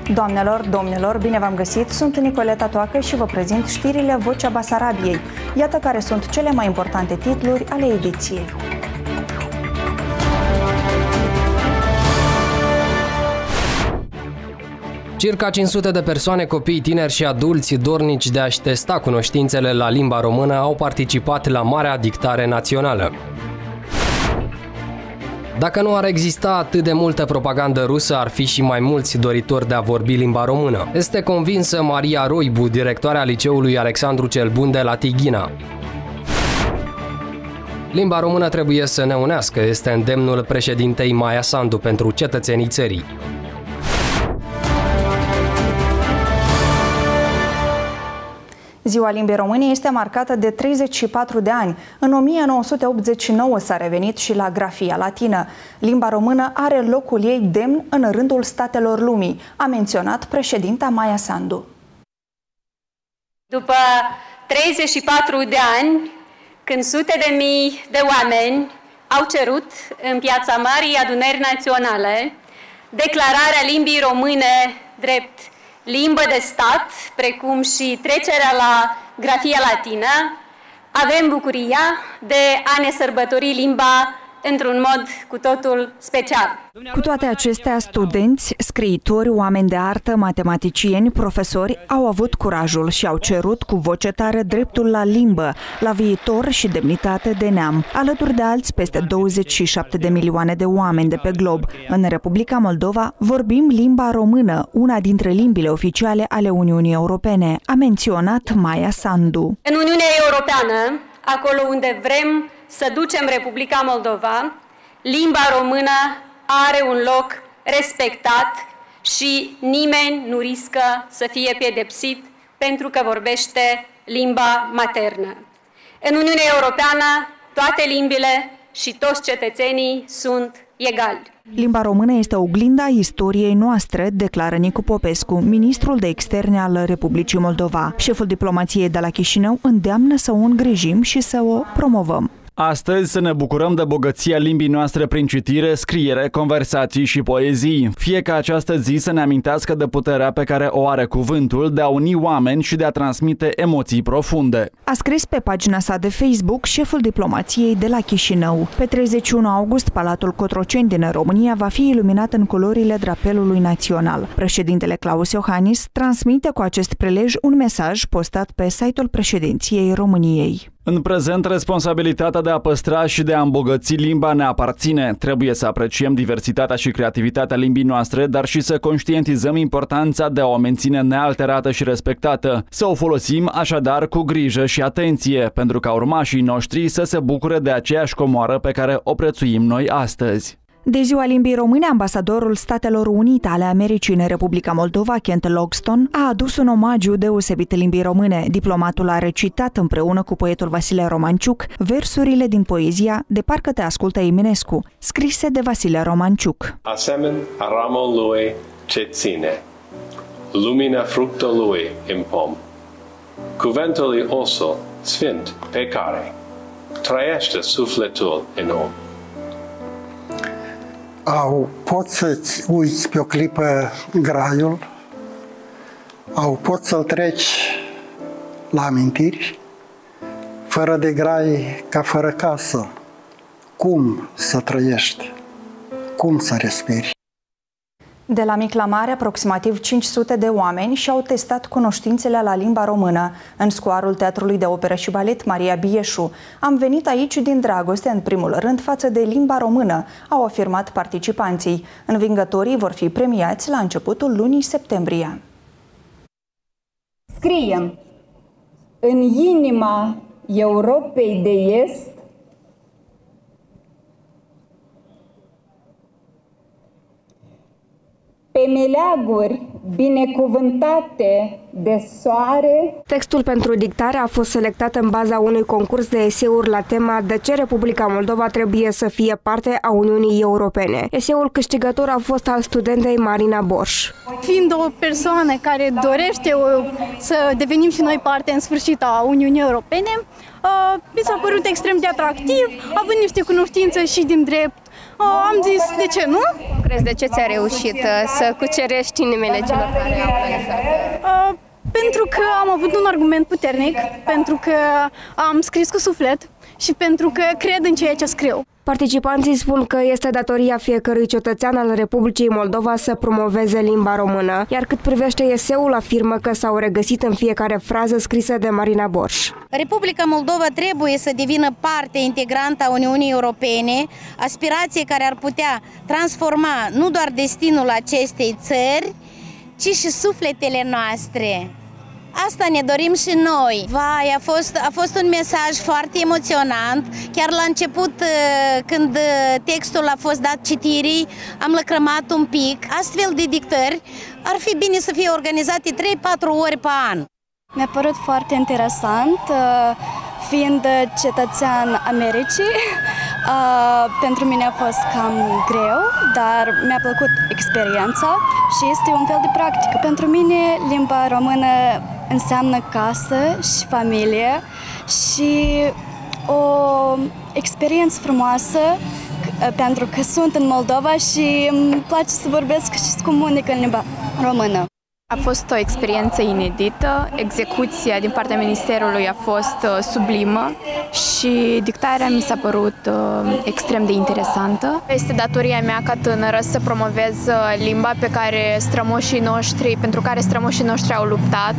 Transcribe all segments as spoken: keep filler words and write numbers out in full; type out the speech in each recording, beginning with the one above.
Doamnelor, domnilor, bine v-am găsit! Sunt Nicoleta Toacă și vă prezint știrile Vocea Basarabiei. Iată care sunt cele mai importante titluri ale ediției. Circa cinci sute de persoane, copii, tineri și adulți dornici de a-și testa cunoștințele la limba română au participat la Marea Dictare Națională. Dacă nu ar exista atât de multă propagandă rusă, ar fi și mai mulți doritori de a vorbi limba română. Este convinsă Maria Roibu, directoarea liceului Alexandru cel Bun de la Tighina. Limba română trebuie să ne unească, este îndemnul președintei Maia Sandu pentru cetățenii țării. Ziua Limbii Române este marcată de treizeci și patru de ani. În o mie nouă sute optzeci și nouă s-a revenit și la grafia latină. Limba română are locul ei demn în rândul statelor lumii, a menționat președinta Maia Sandu. După treizeci și patru de ani, când sute de mii de oameni au cerut în Piața Marii Adunări Naționale declararea limbii române drept limbă de stat, precum și trecerea la grafia latină, avem bucuria de a ne sărbători limba într-un mod cu totul special. Cu toate acestea, studenți, scriitori, oameni de artă, matematicieni, profesori au avut curajul și au cerut cu voce tare dreptul la limbă, la viitor și demnitate de neam, alături de alți peste douăzeci și șapte de milioane de oameni de pe glob. În Republica Moldova vorbim limba română, una dintre limbile oficiale ale Uniunii Europene, a menționat Maia Sandu. În Uniunea Europeană, acolo unde vrem să ducem Republica Moldova, limba română are un loc respectat și nimeni nu riscă să fie pedepsit pentru că vorbește limba maternă. În Uniunea Europeană, toate limbile și toți cetățenii sunt egali. Limba română este oglinda istoriei noastre, declară Nicu Popescu, ministrul de externe al Republicii Moldova. Șeful diplomației de la Chișinău îndeamnă să o îngrijim și să o promovăm. Astăzi să ne bucurăm de bogăția limbii noastre prin citire, scriere, conversații și poezii. Fie ca această zi să ne amintească de puterea pe care o are cuvântul de a uni oameni și de a transmite emoții profunde. A scris pe pagina sa de Facebook șeful diplomației de la Chișinău. Pe treizeci și unu august, Palatul Cotroceni din România va fi iluminat în culorile drapelului național. Președintele Claus Iohannis transmite cu acest prilej un mesaj postat pe site-ul președinției României. În prezent, responsabilitatea de a păstra și de a îmbogăți limba ne aparține. Trebuie să apreciem diversitatea și creativitatea limbii noastre, dar și să conștientizăm importanța de a o menține nealterată și respectată. Să o folosim așadar cu grijă și atenție, pentru ca urmașii noștri să se bucure de aceeași comoară pe care o prețuim noi astăzi. De Ziua Limbii Române, ambasadorul Statelor Unite ale Americii în Republica Moldova, Kent Logston, a adus un omagiu deosebit limbii române. Diplomatul a recitat împreună cu poetul Vasile Romanciuc versurile din poezia De parcă te ascultă Eminescu, scrise de Vasile Romanciuc. Asemen a ramului ce ține, lumina fructului în pom, cuvântului osul sfânt pe care trăiește sufletul în om. Au, poți să-ți uiți pe o clipă graiul, au, poți să-l treci la amintiri, fără de grai ca fără casă. Cum să trăiești? Cum să respiri? De la mic la mare, aproximativ cinci sute de oameni și-au testat cunoștințele la limba română în scoarul Teatrului de Operă și Balet Maria Bieșu. Am venit aici din dragoste, în primul rând, față de limba română, au afirmat participanții. Învingătorii vor fi premiați la începutul lunii septembrie. Scriem în inima Europei de Est pe meleaguri binecuvântate de soare. Textul pentru dictare a fost selectat în baza unui concurs de eseuri la tema De ce Republica Moldova trebuie să fie parte a Uniunii Europene. Eseul câștigător a fost al studentei Marina Borș. Fiind o persoană care dorește să devenim și noi parte în sfârșit a Uniunii Europene, mi s-a părut extrem de atractiv, având niște cunoștințe și din drept, am zis, de ce nu? Crezi de ce ți-a reușit să cucerești inimile celor care au Uh, pentru că am avut un argument puternic, pentru că am scris cu suflet și pentru că cred în ceea ce scriu. Participanții spun că este datoria fiecărui cetățean al Republicii Moldova să promoveze limba română, iar cât privește eseul, afirmă că s-au regăsit în fiecare frază scrisă de Marina Borș. Republica Moldova trebuie să devină parte integrantă a Uniunii Europene, aspirație care ar putea transforma nu doar destinul acestei țări, ci și sufletele noastre. Asta ne dorim și noi. Vai, a fost, a fost un mesaj foarte emoționant. Chiar la început, când textul a fost dat citirii, am lăcrămat un pic. Astfel de dictări ar fi bine să fie organizate trei patru ori pe an. Mi-a părut foarte interesant, fiind cetățean Americii. Pentru mine a fost cam greu, dar mi-a plăcut experiența și este un fel de practică. Pentru mine limba română înseamnă casă și familie și o experiență frumoasă pentru că sunt în Moldova și îmi place să vorbesc și să comunic în limba română. A fost o experiență inedită, execuția din partea Ministerului a fost sublimă și dictarea mi s-a părut extrem de interesantă. Este datoria mea ca tânără să promovez limba pe care strămoșii noștri, pentru care strămoșii noștri au luptat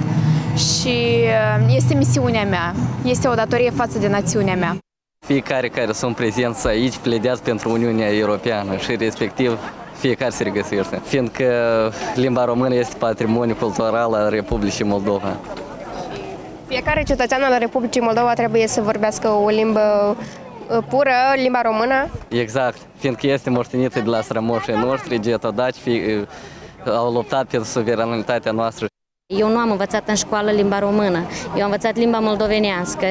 și este misiunea mea, este o datorie față de națiunea mea. Fiecare care sunt prezenți aici pledează pentru Uniunea Europeană și respectiv fiecare se regăsește, fiindcă limba română este patrimoniu cultural al Republicii Moldova. Fiecare cetățean al Republicii Moldova trebuie să vorbească o limbă pură, limba română. Exact, fiindcă este moștenită de la strămoșii noștri, getodaci, au luptat pentru suveranitatea noastră. Eu nu am învățat în școală limba română, eu am învățat limba moldovenească.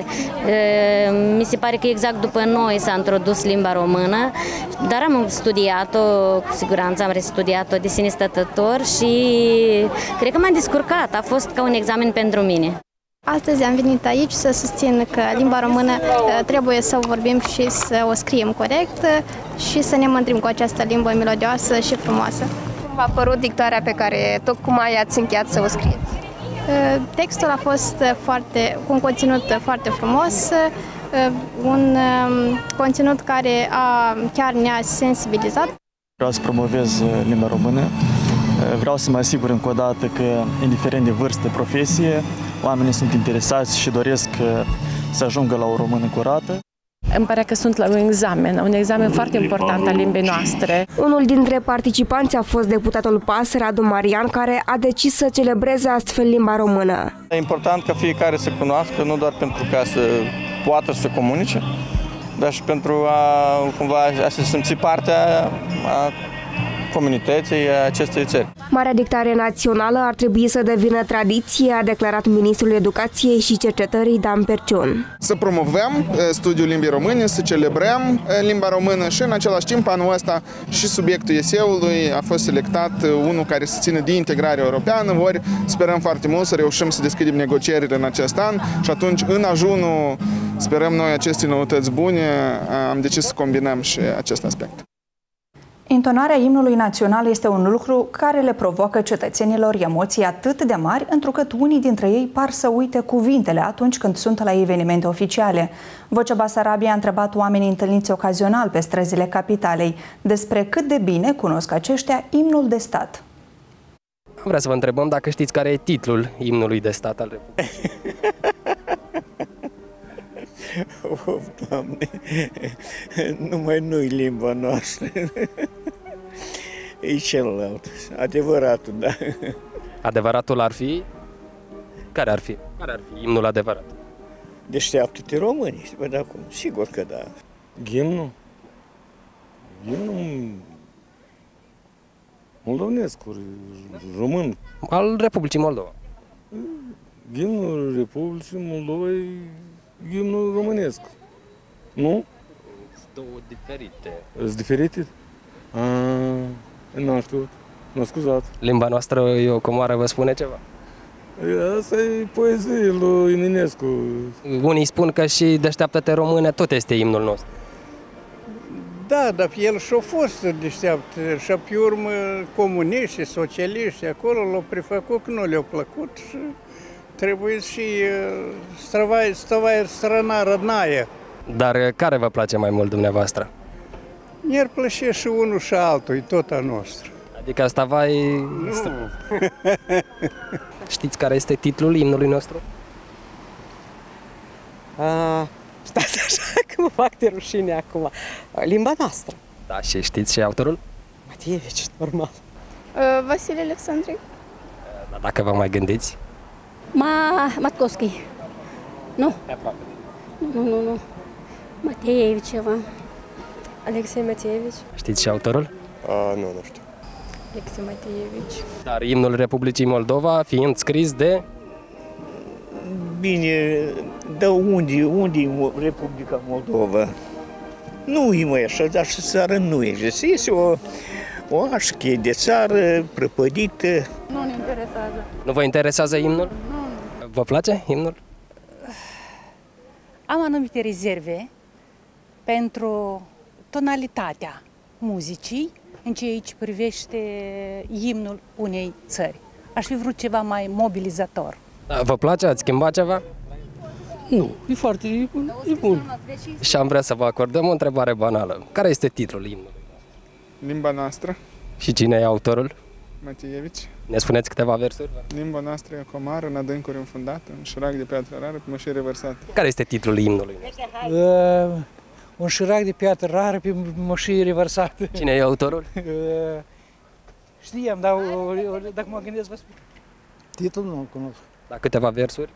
Mi se pare că exact după noi s-a introdus limba română, dar am studiat-o, cu siguranță am restudiat-o de sine stătător și cred că m-am descurcat, a fost ca un examen pentru mine. Astăzi am venit aici să susțin că limba română trebuie să o vorbim și să o scriem corect și să ne mândrim cu această limbă melodioasă și frumoasă. V-a părut dictarea pe care tocmai ați încheiat să o scrieți? Textul a fost foarte, cu un conținut foarte frumos, un conținut care a, chiar ne-a sensibilizat. Vreau să promovez limba română, vreau să mă asigur încă o dată că, indiferent de vârstă, profesie, oamenii sunt interesați și doresc să ajungă la o română curată. Îmi pare că sunt la un examen, un examen foarte important al limbii noastre. Unul dintre participanți a fost deputatul P A S, Radu Marian, care a decis să celebreze astfel limba română. E important ca fiecare să cunoască, nu doar pentru ca să poată să comunice, dar și pentru a, cumva, a se simți partea a comunității acestei țări. Marea dictare națională ar trebui să devină tradiție, a declarat ministrul Educației și Cercetării Dan Perciun. Să promovăm studiul limbii române, să celebrăm limba română și în același timp anul ăsta și subiectul eseului a fost selectat unul care se ține de integrare europeană, ori sperăm foarte mult să reușim să deschidem negocierile în acest an și atunci în ajunul sperăm noi aceste noutăți bune, am decis să combinăm și acest aspect. Intonarea imnului național este un lucru care le provoacă cetățenilor emoții atât de mari, întrucât unii dintre ei par să uite cuvintele atunci când sunt la evenimente oficiale. Vocea Basarabiei a întrebat oamenii întâlniți ocazional pe străzile capitalei despre cât de bine cunosc aceștia imnul de stat. Vreau să vă întrebăm dacă știți care e titlul imnului de stat al Republicii. Of, Doamne, numai nu-i limba noastră. E celălalt, adevăratul, da. Adevăratul ar fi? Care ar fi? Care ar fi imnul adevărat? Deșteaptă-te românii, bă, da, cum? Sigur că da. Ghimnul? Ghimnul moldovenesc, român. Al Republicii Moldova. Ghimnul Republicii Moldova e ghimnul românesc, nu? Sunt două diferite. Sunt diferite? Aaa, n-am știut, n-am scuzat. Limba noastră e o comoară, vă spune ceva? Asta e poezie lui Eminescu. Unii spun că și Deșteaptă-te române tot este imnul nostru. Da, dar el și-a fost deșteaptă și pe urmă comuniști, socialiști, acolo l-au prefăcut că nu le-au plăcut și trebuie și stăvai, stăvai străna rădnaie. Dar care vă place mai mult dumneavoastră? Mi-ar plăcea și unul și altul, e tot a nostru. Adică asta vai... Nu. Știți care este titlul imnului nostru? Uh, stați așa că mă fac de rușine acum. Limba noastră. Da, și știți și autorul? Matievici, normal. Uh, Vasile Alexandri. Dar dacă vă mai gândiți? Ma... Matkovski. Nu? Nu, nu, nu. Matievici ceva. Alexei Matievici. Știți și autorul? Uh, nu, nu știu. Alexei Matievici. Dar imnul Republicii Moldova fiind scris de... Bine, dar unde, unde e Republica Moldova? Nu e mai așa, dar și țară nu există. Este o, o așche de țară prăpădită. Nu ne interesează. Nu vă interesează imnul? Nu. Vă place imnul? Am anumite rezerve pentru tonalitatea muzicii în ceea ce privește imnul unei țări. Aș fi vrut ceva mai mobilizator. Da, vă place? Ați schimbat ceva? Nu, e foarte e bun. E bun. Și am vrea să vă acordăm o întrebare banală. Care este titlul imnului? Limba noastră. Și cine e autorul? Matievici. Ne spuneți câteva versuri? Limba noastră e o comară, în adâncuri înfundată, un șirac de piatră rară, pe mășiri reversate. Care este titlul imnului? Uh, un șirac de piatră rară pe mășii reversate. Cine e autorul? Uh, știam, dar uh, dacă mă gândesc, vă spun. Titlul nu-l cunosc. Da, câteva versuri?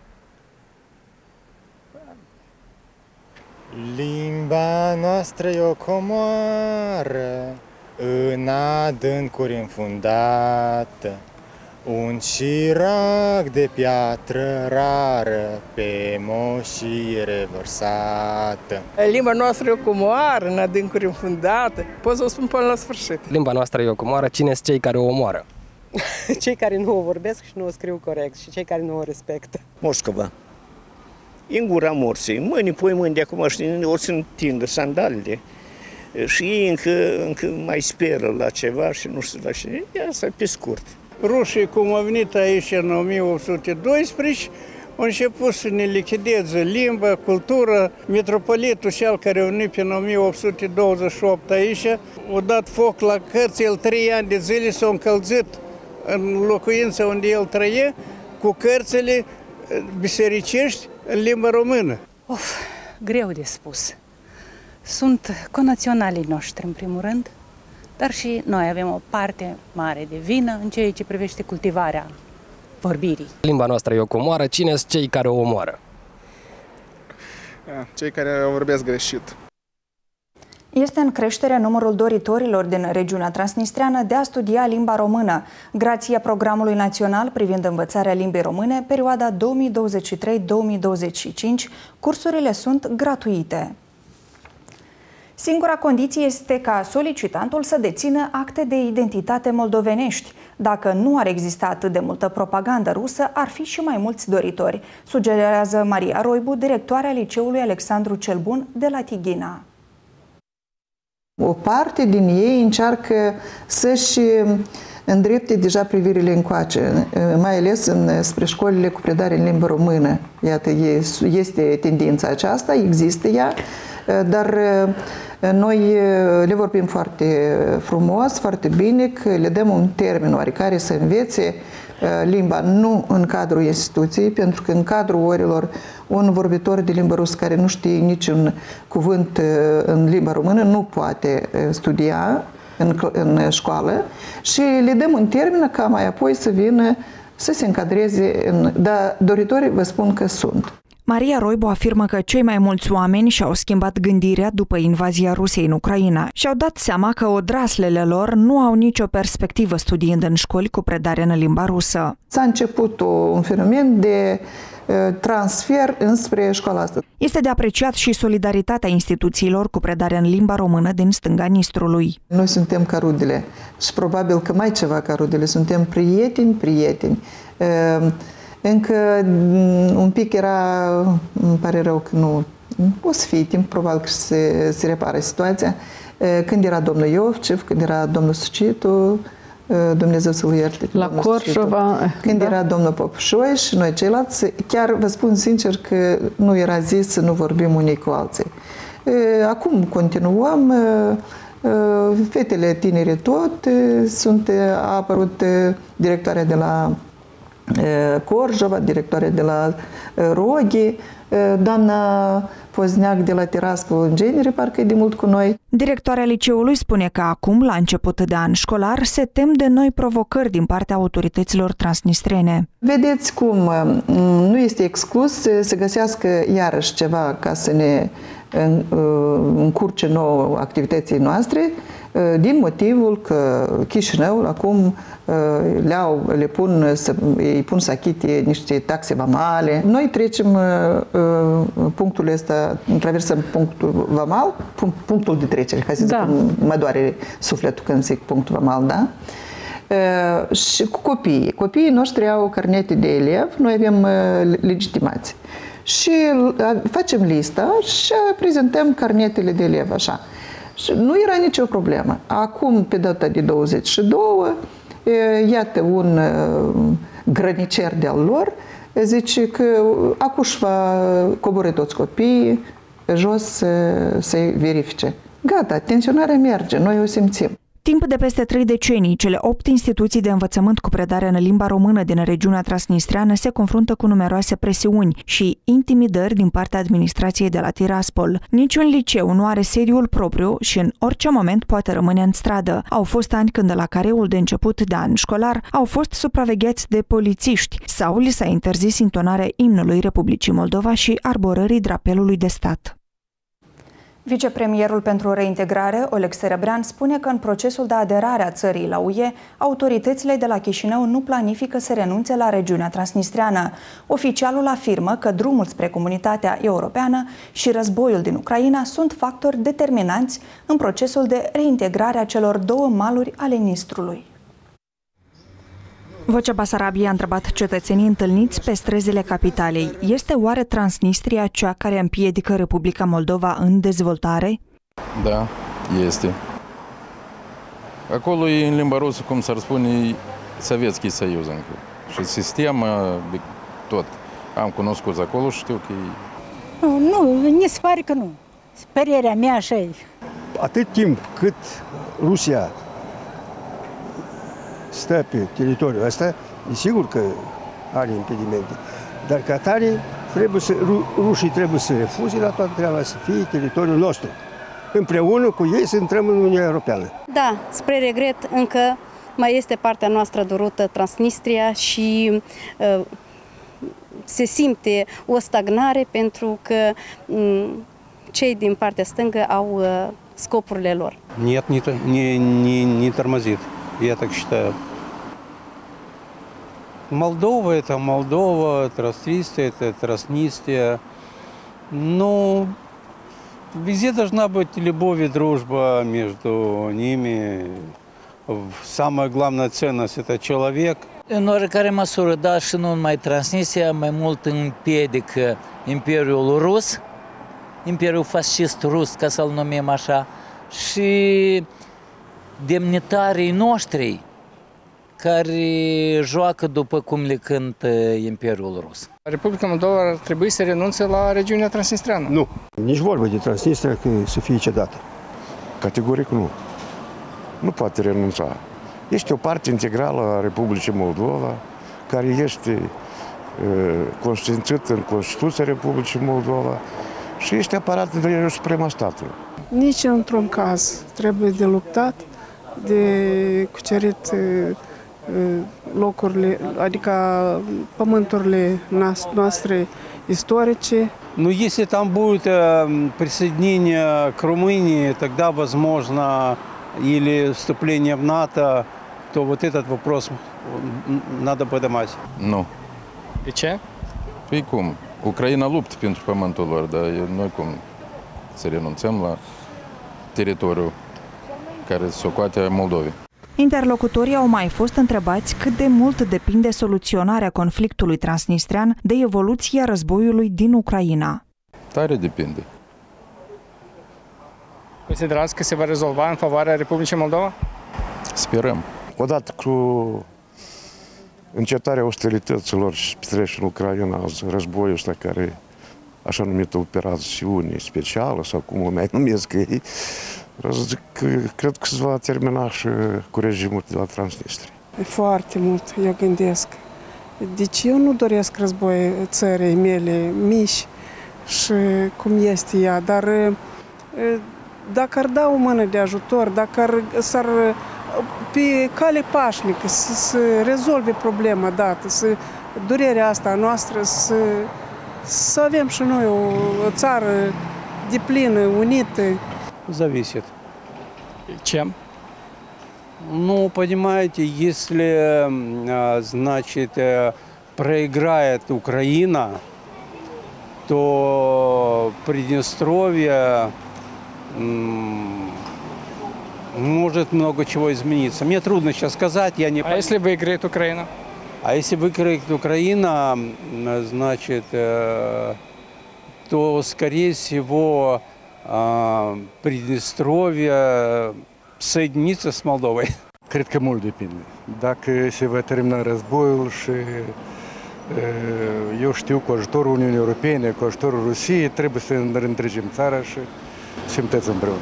Limba noastră e o comoară, în adâncuri înfundată, un șirac de piatră rară, pe moșii revărsată. Limba noastră e o comoară, în adâncuri înfundată. Pot să o spun până la sfârșit. Limba noastră e o comoară, cine sunt cei care o omoară? Cei care nu o vorbesc și nu o scriu corect și cei care nu o respectă. Moscova. În gura morții, mâini, pui mâini de acum, știi, o să întindă sandalele. Și ei încă, încă mai speră la ceva și nu știu la ce. Asta pe scurt. Rușii, cum au venit aici în o mie opt sute doisprezece, au început să ne lichideze limba, cultură. Metropolitul cel care a venit în o mie opt sute douăzeci și opt aici, a dat foc la cărți, el trei ani de zile s-a încălzit în locuința unde el trăie, cu cărțile bisericești în limba română. Of, greu de spus. Sunt conaționalii noștri, în primul rând, dar și noi avem o parte mare de vină în ceea ce privește cultivarea vorbirii. Limba noastră e o comoară, cine sunt cei care o omoară? Cei care o vorbesc greșit. Este în creștere numărul doritorilor din regiunea transnistreană de a studia limba română. Grație programului național privind învățarea limbii române, perioada două mii douăzeci și trei două mii douăzeci și cinci, cursurile sunt gratuite. Singura condiție este ca solicitantul să dețină acte de identitate moldovenești. Dacă nu ar exista atât de multă propagandă rusă, ar fi și mai mulți doritori, sugerează Maria Roibu, directoarea liceului Alexandru cel Bun de la Tighina. O parte din ei încearcă să-și îndrepte deja privirile încoace, mai ales în, spre școlile cu predare în limbă română. Iată, este tendința aceasta, există ea, dar noi le vorbim foarte frumos, foarte bine, că le dăm un termen oarecare să învețe limba, nu în cadrul instituției, pentru că în cadrul orilor un vorbitor de limbă rusă care nu știe niciun cuvânt în limba română nu poate studia în, în școală și le dăm un termen ca mai apoi să vină să se încadreze în... Dar doritorii vă spun că sunt. Maria Roibu afirmă că cei mai mulți oameni și-au schimbat gândirea după invazia Rusiei în Ucraina și-au dat seama că odraslele lor nu au nicio perspectivă studiind în școli cu predare în limba rusă. S-a început un fenomen de transfer înspre școala asta. Este de apreciat și solidaritatea instituțiilor cu predare în limba română din stânga Nistrului. Noi suntem ca rudele și probabil că mai ceva ca rudele, suntem prieteni, prieteni. Încă un pic era, îmi pare rău că nu, o să fie timp, probabil că se, se repară situația. când era domnul Iovcev, când era domnul Sucitu, Dumnezeu să-l ierte. La Corșova. Când da. era domnul Popușoi și noi ceilalți, chiar vă spun sincer că nu era zis să nu vorbim unii cu alții. Acum continuăm, fetele tinere tot, sunt, a apărut directoarea de la Corjova, directoarea de la Roghi, doamna Pozneac de la Tiraspol, în genere, parcă e de mult cu noi. Directoarea liceului spune că acum, la început de an școlar, se tem de noi provocări din partea autorităților transnistrene. Vedeți cum nu este exclus să se găsească iarăși ceva ca să ne încurce nouă activității noastre, din motivul că Chișinăul acum le-au, le pun, să, îi pun să achite niște taxe vamale. Noi trecem punctul ăsta, traversăm punctul vamal, punctul de trecere, ca să da. zic, mă doare sufletul când zic punctul vamal, da? Și cu copiii. Copiii noștri au carnete de elev, noi avem legitimație. Și facem lista și prezentăm carnetele de elev, așa. Și nu era nicio problemă. Acum, pe data de douăzeci și doi, iată un grănicer de-al lor, zice că acum își va coborî toți copiii jos să-i verifice. Gata, tensionarea merge, noi o simțim. Timp de peste trei decenii, cele opt instituții de învățământ cu predare în limba română din regiunea transnistreană se confruntă cu numeroase presiuni și intimidări din partea administrației de la Tiraspol. Niciun liceu nu are sediul propriu și în orice moment poate rămâne în stradă. Au fost ani când la careul de început de an școlar au fost supravegheați de polițiști sau li s-a interzis intonarea imnului Republicii Moldova și arborării drapelului de stat. Vicepremierul pentru reintegrare, Oleg Serebrean, spune că în procesul de aderare a țării la U E, autoritățile de la Chișinău nu planifică să renunțe la regiunea transnistreană. Oficialul afirmă că drumul spre comunitatea europeană și războiul din Ucraina sunt factori determinanți în procesul de reintegrare a celor două maluri ale Nistrului. Vocea Basarabiei a întrebat cetățenii întâlniți pe străzile capitalei. Este oare Transnistria cea care împiedică Republica Moldova în dezvoltare? Da, este. Acolo e în limba rusă, cum s-ar spune, Sovietski Soiuz încă. Și sistemul, tot. Am cunoscut acolo și știu că e... Nu, nu, mi se pare că nu. Părerea mea așa e. Atât timp cât Rusia stă pe teritoriul ăsta, e sigur că are impedimente. Dar ca tare, trebuie să, ru, rușii trebuie să refuze la toată treaba, să fie teritoriul nostru. Împreună cu ei să intrăm în Uniunea Europeană. Da, spre regret, încă mai este partea noastră dorută, Transnistria, și uh, se simte o stagnare pentru că um, cei din partea stângă au uh, scopurile lor. Нет, не, не, не, не тормозит. Я так считаю. Молдова – это Молдова, Транснистрия – это Транснистрия. Но везде должна быть любовь и дружба между ними. Самая главная ценность – это человек. În oricare măsură, dar și nu numai Transnistria, mai mult împiedică Imperiul Rus, Imperiul Fascist Rus, ca să-l numim așa, și demnitarii noștri care joacă după cum le cântă Imperiul Rus. Republica Moldova ar trebui să renunțe la regiunea transnistreană. Nu, nici vorba de Transnistria că să fie cedată. Categoric nu. Nu poate renunța. Este o parte integrală a Republicii Moldova, care este uh, consfințită în Constituția Republicii Moldova și este apărată de dreptul suprem al statului. Nici într-un caz trebuie de luptat, de cucerit locurile, adică pământurile noastre istorice. Но если там будет присоединение к Румынии, тогда возможно или вступление в НАТО, то вот этот вопрос надо поднимать. Nu. De ce? Păi cum? Ucraina luptă pentru pământul lor, dar noi cum să renunțăm la teritoriul care se ocoate Moldovei. Interlocutorii au mai fost întrebați cât de mult depinde soluționarea conflictului transnistrean de evoluția războiului din Ucraina. Tare depinde. Considerați că se va rezolva în favoarea Republicii Moldova? Sperăm. Odată cu încetarea ostilităților și petrecerea în Ucraina, războiul ăsta care, așa numită operațiune specială, sau cum o mai numesc ei, zic că cred că se va termina și cu regimul de la Transnistria. Foarte mult, eu gândesc. Deci eu nu doresc război țării mele mici și cum este ea, dar dacă ar da o mână de ajutor, dacă ar, s-ar pe cale pașnică să, să rezolve problema dată, să durerea asta a noastră, să, să avem și noi o, o țară deplină, unită. Зависит. Чем? Ну, понимаете, если, значит, проиграет Украина, то Приднестровье может много чего измениться. Мне трудно сейчас сказать, я не... А если выиграет Украина? А если выиграет Украина, значит, то, скорее всего, Приднестровье соединиться с Молдовой. Cred că mult depinde. Dacă se va termina războiul și eu știu, cu ajutorul Uniunii Europene, cu ajutorul Rusiei, trebuie să întregim țara și să simteți împreună.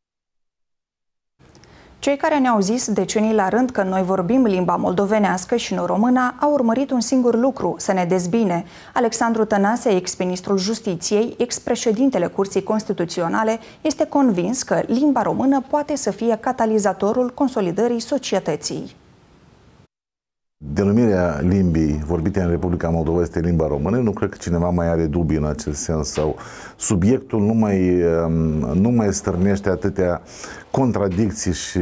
Cei care ne-au zis decenii la rând că noi vorbim limba moldovenească și nu româna au urmărit un singur lucru, să ne dezbine. Alexandru Tănase, ex-ministrul Justiției, ex-președintele Curții Constituționale, este convins că limba română poate să fie catalizatorul consolidării societății. Denumirea limbii vorbite în Republica Moldova este limba română. Nu cred că cineva mai are dubii în acest sens sau subiectul nu mai, nu mai stârnește atâtea contradicții și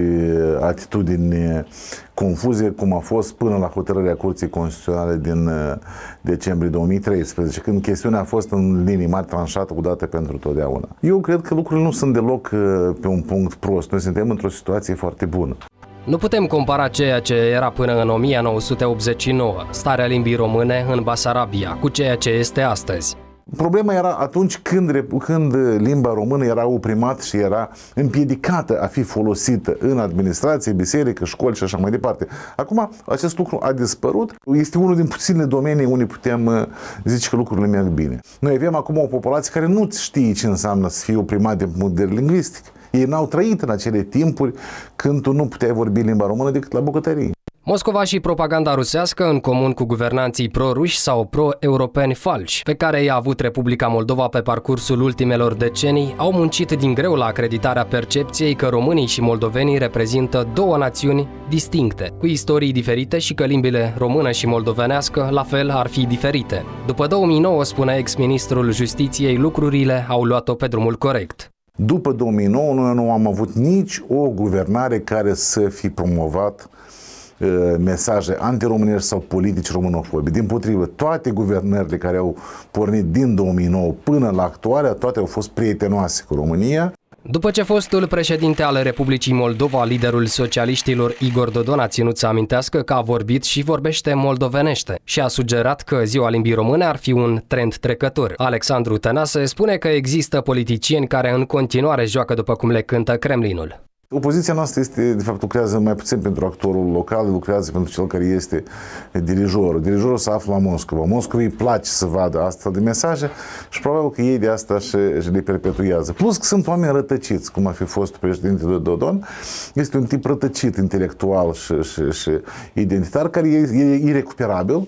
atitudini confuze cum a fost până la hotărârea Curții Constituționale din decembrie două mii treisprezece, când chestiunea a fost în linii mari tranșată cu dată pentru totdeauna. Eu cred că lucrurile nu sunt deloc pe un punct prost. Noi suntem într-o situație foarte bună. Nu putem compara ceea ce era până în o mie nouă sute optzeci și nouă, starea limbii române în Basarabia, cu ceea ce este astăzi. Problema era atunci când, când limba română era oprimată și era împiedicată a fi folosită în administrație, biserică, școli și așa mai departe. Acum acest lucru a dispărut. Este unul din puținele domenii unde putem zice că lucrurile merg bine. Noi avem acum o populație care nu știe ce înseamnă să fie oprimat din punct de vedere lingvistic. Ei n-au trăit în acele timpuri când tu nu puteai vorbi limba română decât la bucătărie. Moscova și propaganda rusească, în comun cu guvernanții pro-ruși sau pro-europeni falși, pe care i-a avut Republica Moldova pe parcursul ultimelor decenii, au muncit din greu la acreditarea percepției că românii și moldovenii reprezintă două națiuni distincte, cu istorii diferite și că limbile română și moldovenească la fel ar fi diferite. După două mii nouă, spune ex-ministrul Justiției, lucrurile au luat-o pe drumul corect. După două mii nouă, noi nu am avut nici o guvernare care să fi promovat uh, mesaje antiromânești sau politici românofobe. Dimpotrivă, toate guvernările care au pornit din două mii nouă până la actualea, toate au fost prietenoase cu România. După ce fostul președinte al Republicii Moldova, liderul socialiștilor Igor Dodon a ținut să amintească că a vorbit și vorbește moldovenește și a sugerat că ziua limbii române ar fi un trend trecător. Alexandru Tănase spune că există politicieni care în continuare joacă după cum le cântă Kremlinul. Opoziția noastră este, de fapt, lucrează mai puțin pentru actorul local, lucrează pentru cel care este dirijorul. Dirijorul se află la Moscova. Moscovei îi place să vadă astfel de mesaje și probabil că ei de asta și, și le perpetuează. Plus că sunt oameni rătăciți, cum ar fi fost președinte Dodon. Este un tip rătăcit intelectual și, și, și identitar, care e, e irecuperabil.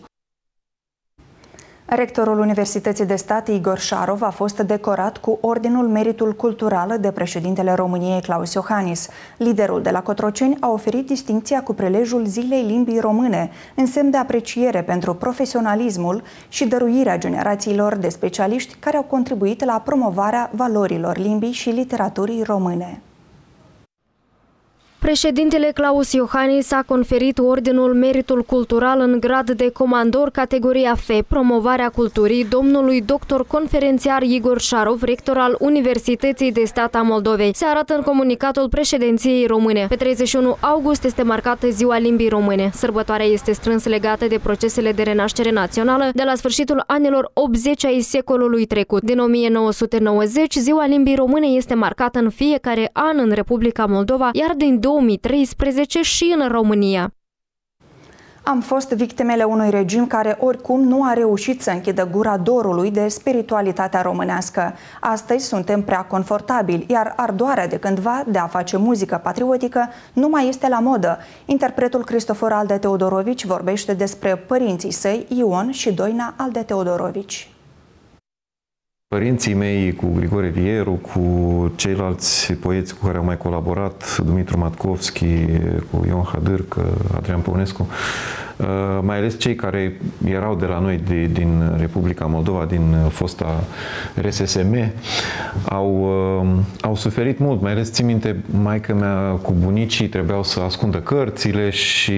Rectorul Universității de Stat Igor Șarov a fost decorat cu Ordinul Meritul Cultural de președintele României Claus Iohannis. Liderul de la Cotroceni a oferit distincția cu prilejul Zilei Limbii Române, în semn de apreciere pentru profesionalismul și dăruirea generațiilor de specialiști care au contribuit la promovarea valorilor limbii și literaturii române. Președintele Claus Iohannis a conferit Ordinul Meritul Cultural în grad de comandor categoria F, promovarea culturii, domnului doctor conferențiar Igor Șarov, rector al Universității de Stat a Moldovei. Se arată în comunicatul președinției române. Pe treizeci și unu august este marcată Ziua Limbii Române. Sărbătoarea este strâns legată de procesele de renaștere națională de la sfârșitul anilor optzeci ai secolului trecut. Din o mie nouă sute nouăzeci, Ziua Limbii Române este marcată în fiecare an în Republica Moldova, iar din două mii treisprezece și în România. Am fost victimele unui regim care oricum nu a reușit să închidă gura dorului de spiritualitatea românească. Astăzi suntem prea confortabili, iar ardoarea de cândva de a face muzică patriotică nu mai este la modă. Interpretul Cristofor Alde Teodorovici vorbește despre părinții săi, Ion și Doina Alde Teodorovici. Părinții mei, cu Grigore Vieru, cu ceilalți poeți cu care am mai colaborat, Dumitru Matkovski, cu Ion Hadârcă, Adrian Păunescu, mai ales cei care erau de la noi de, din Republica Moldova, din fosta R S S M, au, au suferit mult. Mai ales țin minte, maică mea cu bunicii trebuiau să ascundă cărțile și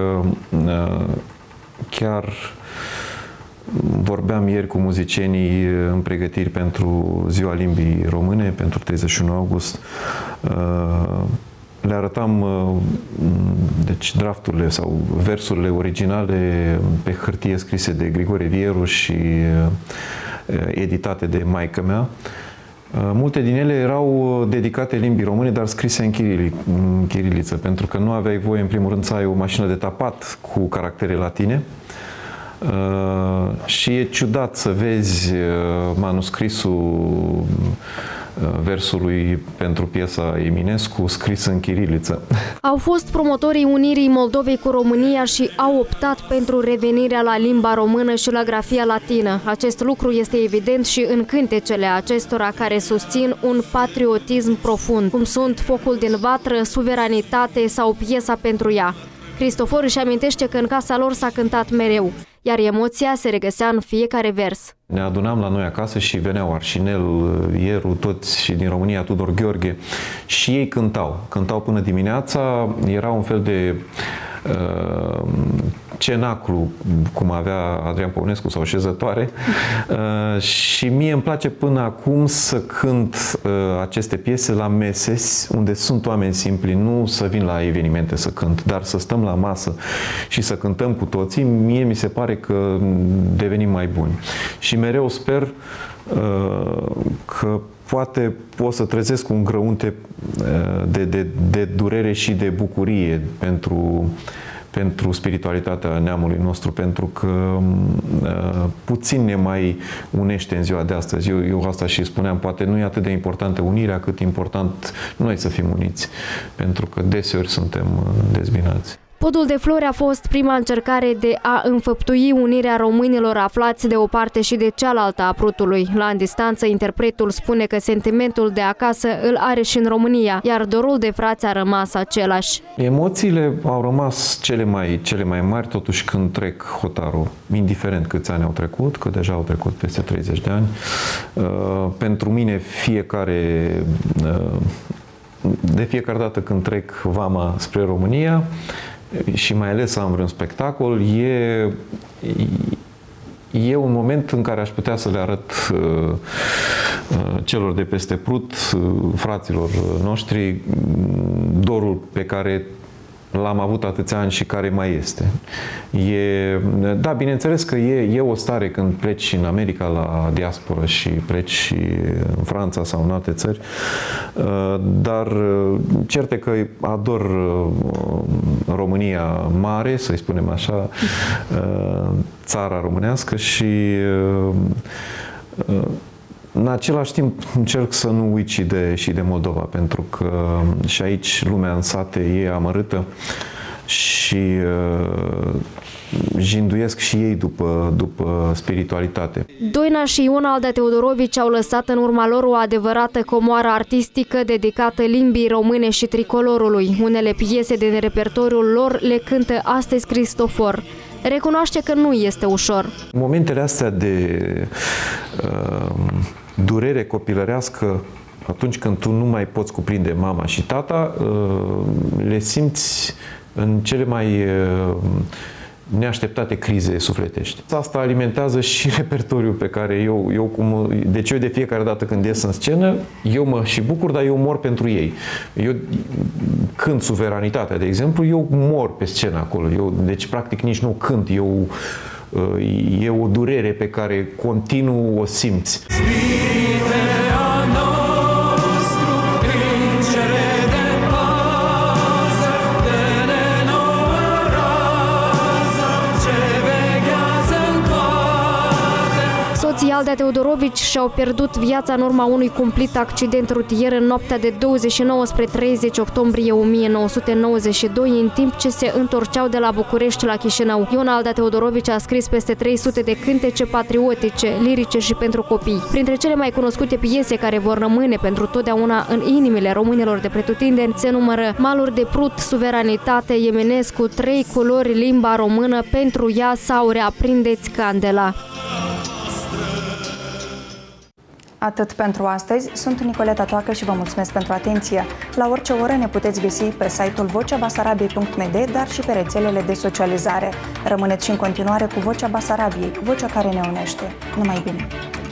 chiar vorbeam ieri cu muzicienii în pregătiri pentru Ziua Limbii Române, pentru treizeci și unu august. Le arătam deci, drafturile sau versurile originale pe hârtie scrise de Grigore Vieru și editate de maică mea. Multe din ele erau dedicate limbii române, dar scrise în, chirili, în chiriliță, pentru că nu aveai voie, în primul rând, să ai o mașină de tapat cu caractere latine. Uh, și e ciudat să vezi uh, manuscrisul uh, versului pentru piesa Eminescu scris în chiriliță. Au fost promotorii unirii Moldovei cu România și au optat pentru revenirea la limba română și la grafia latină. Acest lucru este evident și în cântecele acestora care susțin un patriotism profund, cum sunt Focul din vatră, Suveranitate sau piesa pentru ea. Cristofor își amintește că în casa lor s-a cântat mereu, iar emoția se regăsea în fiecare vers. Ne adunam la noi acasă și veneau Arșinel, Ieru, toți și din România, Tudor Gheorghe, și ei cântau. Cântau până dimineața, era un fel de uh, cenaclu, cum avea Adrian Păunescu, sau șezătoare, uh, și mie îmi place până acum să cânt uh, aceste piese la mese unde sunt oameni simpli, nu să vin la evenimente să cânt, dar să stăm la masă și să cântăm cu toții. Mie mi se pare că devenim mai buni. Și mereu sper uh, că poate pot să trezesc un grăunte de, de, de durere și de bucurie pentru, pentru spiritualitatea neamului nostru, pentru că uh, puțin ne mai unește în ziua de astăzi. Eu, eu asta și spuneam, poate nu e atât de importantă unirea, cât important noi să fim uniți, pentru că deseori suntem dezbinați. Podul de flori a fost prima încercare de a înfăptui unirea românilor aflați de o parte și de cealaltă a Prutului. La în distanță, interpretul spune că sentimentul de acasă îl are și în România, iar dorul de frați a rămas același. Emoțiile au rămas cele mai, cele mai mari, totuși, când trec hotarul, indiferent câți ani au trecut, că deja au trecut peste treizeci de ani. Uh, pentru mine, fiecare... Uh, de fiecare dată când trec vama spre România, și mai ales am vreun spectacol, e, e un moment în care aș putea să le arăt uh, celor de peste Prut, uh, fraților noștri, dorul pe care l-am avut atâția ani și care mai este. E, da, bineînțeles că e, e o stare când pleci în America la diasporă și pleci în Franța sau în alte țări, dar certe că ador România mare, să-i spunem așa, țara românească, și în același timp încerc să nu uit și de, și de Moldova, pentru că și aici lumea în sate e amărâtă și uh, jinduiesc și ei după, după spiritualitate. Doina și Ion Alde Teodorovici au lăsat în urma lor o adevărată comoară artistică dedicată limbii române și tricolorului. Unele piese din repertoriul lor le cântă astăzi Cristofor. Recunoaște că nu este ușor. Momentele astea de uh, durere copilărească Atunci când tu nu mai poți cuprinde mama și tata, le simți în cele mai neașteptate crize sufletești. Asta alimentează și repertoriul pe care eu, eu cum, deci eu de fiecare dată când ies în scenă, eu mă și bucur, dar eu mor pentru ei. Eu cânt Suveranitatea, de exemplu, eu mor pe scenă acolo. Eu, deci practic nici nu cânt, eu, e o durere pe care continuu o simți. Soții Aldea Teodorovici și-au pierdut viața în urma unui cumplit accident rutier în noaptea de douăzeci și nouă spre treizeci octombrie o mie nouă sute nouăzeci și doi, în timp ce se întorceau de la București la Chișinău. Ion Aldea Teodorovici a scris peste trei sute de cântece patriotice, lirice și pentru copii. Printre cele mai cunoscute piese care vor rămâne pentru totdeauna în inimile românilor de pretutindeni se numără Maluri de Prut, Suveranitate, Eminescu, Trei culori, limba română, Pentru ea sau Reaprindeți candela. Atât pentru astăzi, sunt Nicoleta Toacă și vă mulțumesc pentru atenție. La orice oră ne puteți găsi pe site-ul vocea basarabiei punct m d, dar și pe rețelele de socializare. Rămâneți și în continuare cu Vocea Basarabiei, vocea care ne unește. Numai bine!